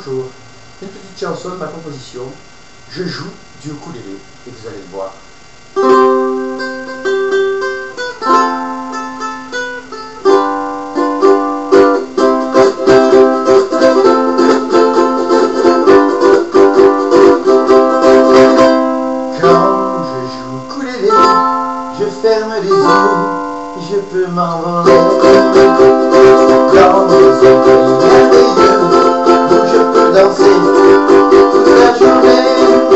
Bonjour, une petite chanson de ma composition. Je joue du ukulélé et vous allez le voir. Quand je joue au ukulélé, je ferme les yeux, je peux m'envoler dans des oreilles merveilleux où je peux danser toute la journée.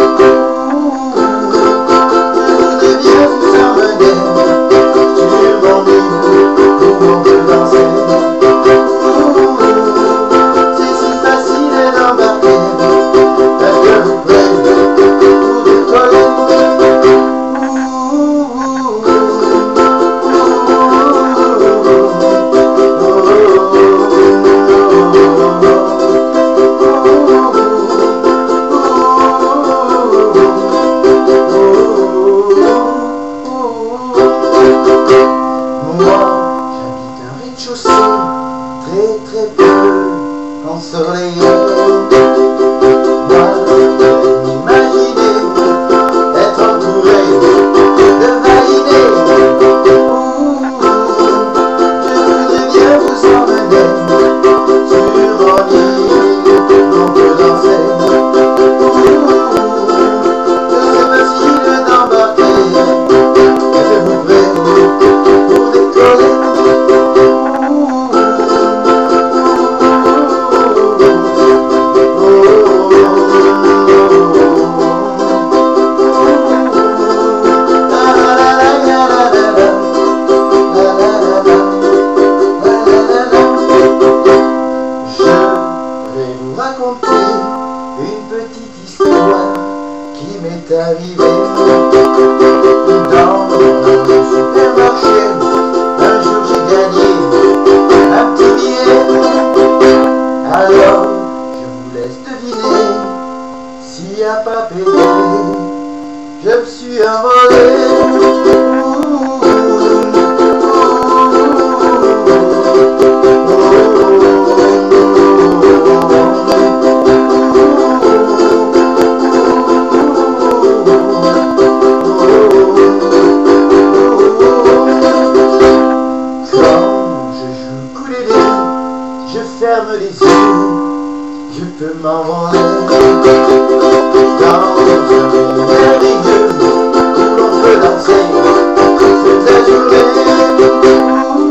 Je voudrais bien vous emmener sur mon île où on peut danser. C'est si facile d'embarquer un cœur près ou de coller. Très peu ensoleillé. Moi, je m'imaginais être entouré de validés. Je voudrais bien vous emmener sur mon île, on peut danser. C'est facile d'embarquer, je vous prête pour décoller. Raconter une petite histoire qui m'est arrivée dans un supermarché. Un jour j'ai gagné un petit billet. Alors je vous laisse deviner s'il n'y a pas payé. Je me suis envolé. Je ferme les yeux, je peux m'envoler dans un monde merveilleux où l'on peut danser toute la journée.